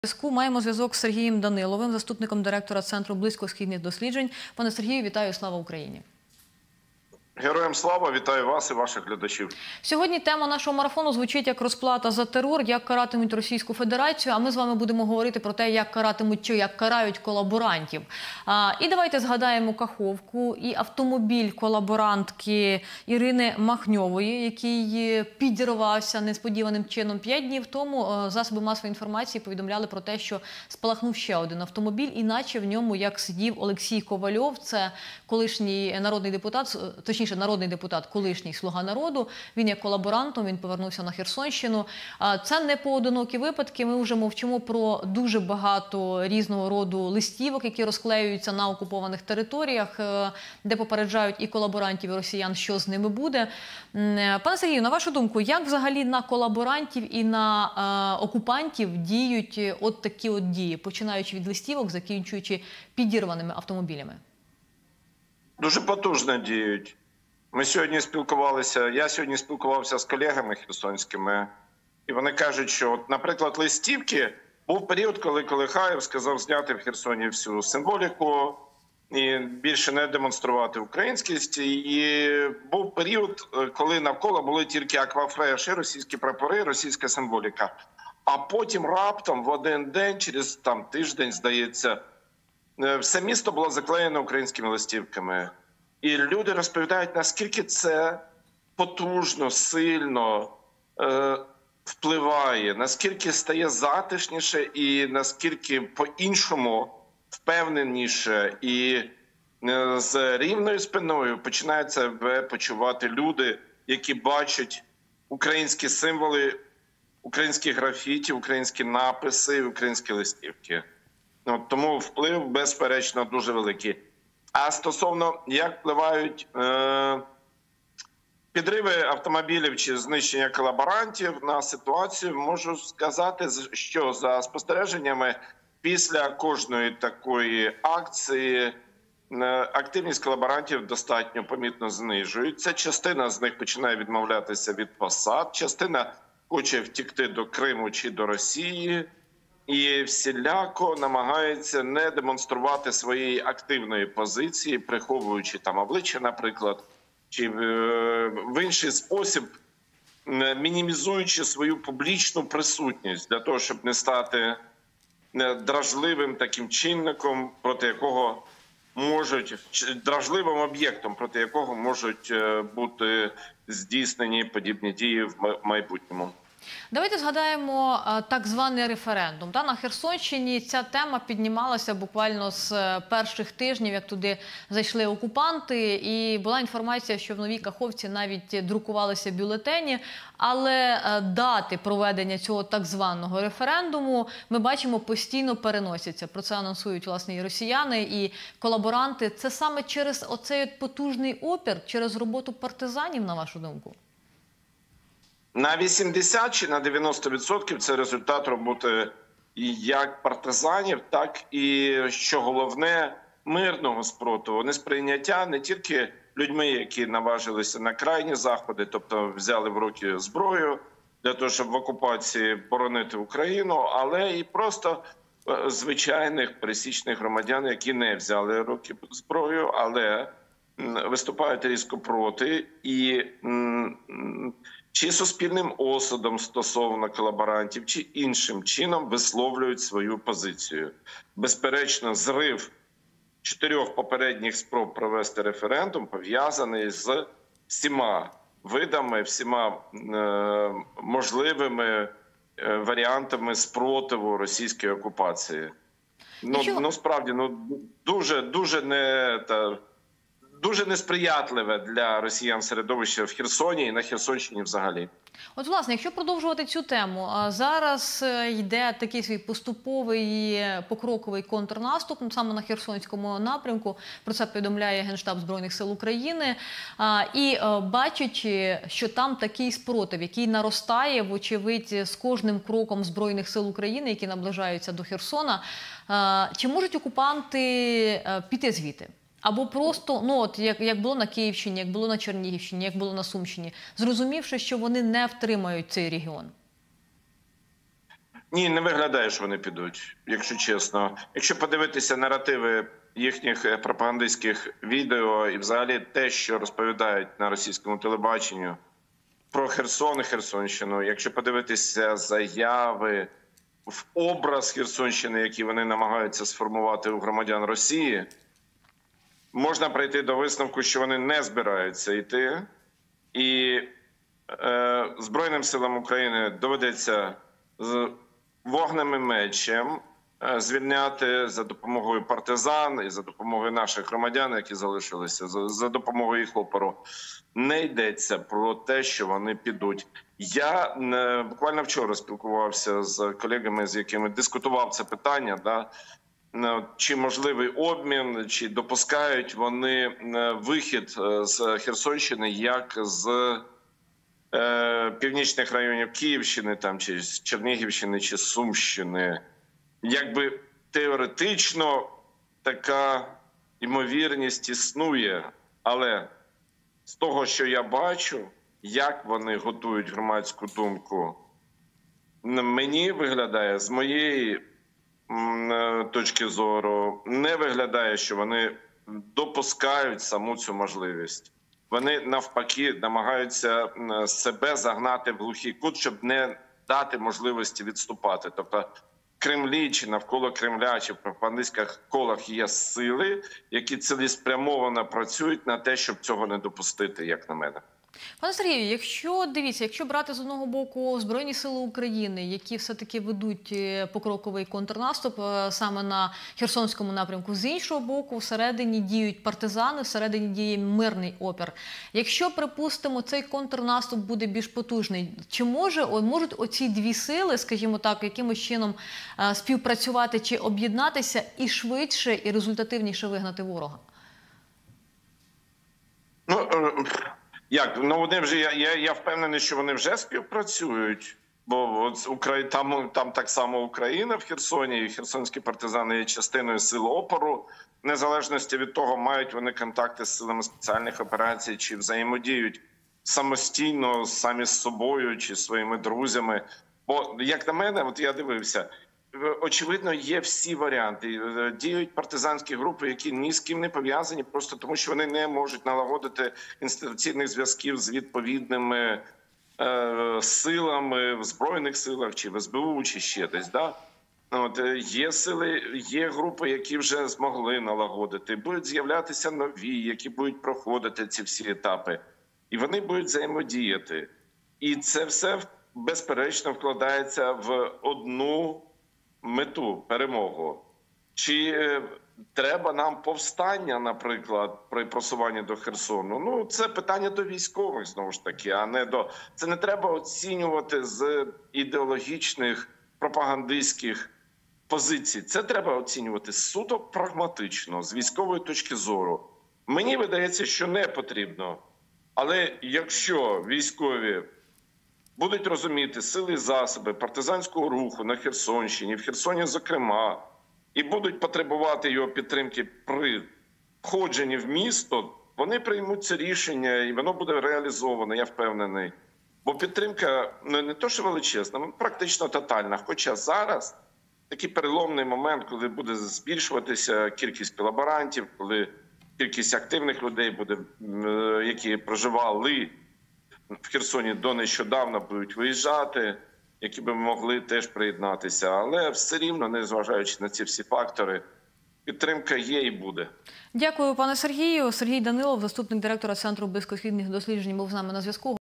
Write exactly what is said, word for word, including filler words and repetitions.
Зв'язку маємо зв'язок з Сергієм Даниловим, заступником директора Центру близькосхідних досліджень. Пане Сергію, вітаю, слава Україні! Героям слава, вітаю вас і ваших глядачів. Сьогодні тема нашого марафону звучить як розплата за терор, як каратимуть Російську Федерацію, а ми з вами будемо говорити про те, як каратимуть чи як карають колаборантів. А, і давайте згадаємо Каховку і автомобіль колаборантки Ірини Махньової, який підірвався несподіваним чином п'ять днів тому. Засоби масової інформації повідомляли про те, що спалахнув ще один автомобіль, іначе в ньому як сидів Олексій Ковальов, це колишній народний депутат, точніше народний депутат, колишній «Слуга народу». Він є колаборантом, він повернувся на Херсонщину. Це не поодинокі випадки. Ми вже мовчимо про дуже багато різного роду листівок, які розклеюються на окупованих територіях, де попереджають і колаборантів, і росіян, що з ними буде. Пане Сергію, на вашу думку, як взагалі на колаборантів і на окупантів діють от такі от дії, починаючи від листівок, закінчуючи підірваними автомобілями? Дуже потужно діють. Ми сьогодні спілкувалися, я сьогодні спілкувався з колегами херсонськими, і вони кажуть, що, от, наприклад, листівки, був період, коли Колихаєв сказав зняти в Херсоні всю символіку і більше не демонструвати українськість. І був період, коли навколо були тільки аквафреші, російські прапори, російська символіка. А потім раптом в один день, через там тиждень, здається, все місто було заклеєно українськими листівками. І люди розповідають, наскільки це потужно, сильно е, впливає, наскільки стає затишніше і наскільки по-іншому впевненіше і е, з рівною спиною починають себе почувати люди, які бачать українські символи, українські графіті, українські написи, українські листівки. Ну, тому вплив, безперечно, дуже великий. А стосовно, як впливають е, підриви автомобілів чи знищення колаборантів на ситуацію, можу сказати, що за спостереженнями після кожної такої акції е, активність колаборантів достатньо помітно знижується. Частина з них починає відмовлятися від посад, частина хоче втікти до Криму чи до Росії. І всіляко намагається не демонструвати своєї активної позиції, приховуючи там обличчя, наприклад, чи в інший спосіб мінімізуючи свою публічну присутність для того, щоб не стати дражливим таким чинником, проти якого можуть, дражливим об'єктом, проти якого можуть бути здійснені подібні дії в майбутньому. Давайте згадаємо так званий референдум. На Херсонщині ця тема піднімалася буквально з перших тижнів, як туди зайшли окупанти. І була інформація, що в Новій Каховці навіть друкувалися бюлетені. Але дати проведення цього так званого референдуму, ми бачимо, постійно переносяться. Про це анонсують, власне, і росіяни, і колаборанти. Це саме через оцей потужний опір, через роботу партизанів, на вашу думку? На вісімдесят чи на дев'яносто відсотків це результат роботи як партизанів, так і, що головне, мирного спротиву, несприйняття не тільки людьми, які наважилися на крайні заходи, тобто взяли в руки зброю для того, щоб в окупації боронити Україну, але і просто звичайних пересічних громадян, які не взяли в руки зброю, але виступають різко проти і чи суспільним осудом стосовно колаборантів, чи іншим чином висловлюють свою позицію. Безперечно, зрив чотирьох попередніх спроб провести референдум пов'язаний з всіма видами, всіма е, можливими е, варіантами спротиву російської окупації. Ну, ну справді, ну, дуже, дуже не... Та, дуже несприятливе для росіян середовище в Херсоні і на Херсонщині взагалі. От, власне, якщо продовжувати цю тему, зараз йде такий свій поступовий покроковий контрнаступ саме на Херсонському напрямку. Про це повідомляє Генштаб Збройних сил України. І бачачи, що там такий спротив, який наростає, вочевидь, з кожним кроком Збройних сил України, які наближаються до Херсона, чи можуть окупанти піти звідти? Або просто, ну от як, як було на Київщині, як було на Чернігівщині, як було на Сумщині, зрозумівши, що вони не втримають цей регіон? Ні, не виглядає, що вони підуть, якщо чесно. Якщо подивитися наративи їхніх пропагандистських відео і взагалі те, що розповідають на російському телебаченню про Херсон і Херсонщину, якщо подивитися заяви в образ Херсонщини, які вони намагаються сформувати у громадян Росії, можна прийти до висновку, що вони не збираються йти. І е, Збройним силам України доведеться з вогнем і мечем звільняти за допомогою партизан і за допомогою наших громадян, які залишилися, за, за допомогою їх опору. Не йдеться про те, що вони підуть. Я не, буквально вчора спілкувався з колегами, з якими дискутував це питання, да, чи можливий обмін, чи допускають вони вихід з Херсонщини, як з е, північних районів Київщини, там, чи з Чернігівщини, чи Сумщини. Якби теоретично така ймовірність існує, але з того, що я бачу, як вони готують громадську думку, мені виглядає, з моєї точки зору, не виглядає, що вони допускають саму цю можливість. Вони навпаки намагаються себе загнати в глухий кут, щоб не дати можливості відступати. Тобто в Кремлі чи навколо Кремля, чи в пропагандистських колах є сили, які цілеспрямовано працюють на те, щоб цього не допустити, як на мене. Пане Сергію, якщо, дивіться, якщо брати з одного боку Збройні сили України, які все-таки ведуть покроковий контрнаступ саме на Херсонському напрямку, з іншого боку, всередині діють партизани, всередині діє мирний опір. Якщо, припустимо, цей контрнаступ буде більш потужний, чи може, можуть оці дві сили, скажімо так, якимось чином співпрацювати чи об'єднатися і швидше, і результативніше вигнати ворога? Ну, Як? Ну, вони вже, я, я, я впевнений, що вони вже співпрацюють, бо от Украї... там, там так само Україна в Херсоні, і херсонські партизани є частиною сил опору, в незалежності від того, мають вони контакти з силами спеціальних операцій, чи взаємодіють самостійно, самі з собою, чи своїми друзями. Бо, як на мене, от я дивився, очевидно, є всі варіанти. Діють партизанські групи, які ні з ким не пов'язані, просто тому що вони не можуть налагодити інституційних зв'язків з відповідними е, силами в Збройних силах, чи в ес бе у, чи ще десь. Да? От, є сили, є групи, які вже змогли налагодити. Будуть з'являтися нові, які будуть проходити ці всі етапи. І вони будуть взаємодіяти. І це все, безперечно, вкладається в одну мету, перемогу. Чи е, треба нам повстання, наприклад, при просуванні до Херсону? Ну, це питання до військових, знову ж таки, а не до... Це не треба оцінювати з ідеологічних, пропагандистських позицій. Це треба оцінювати суто прагматично, з військової точки зору. Мені видається, що не потрібно. Але якщо військові будуть розуміти сили і засоби партизанського руху на Херсонщині, в Херсоні зокрема, і будуть потребувати його підтримки при входженні в місто, вони приймуть це рішення і воно буде реалізовано, я впевнений. Бо підтримка ну, не то, що величезна, а практично тотальна. Хоча зараз такий переломний момент, коли буде збільшуватися кількість колаборантів, коли кількість активних людей буде, які проживали в Херсоні до нещодавно, будуть виїжджати, які би могли теж приєднатися. Але все рівно, незважаючи на ці всі фактори, підтримка є і буде. Дякую, пане Сергію. Сергій Данилов, заступник директора Центру близькосхідних досліджень, був з нами на зв'язку.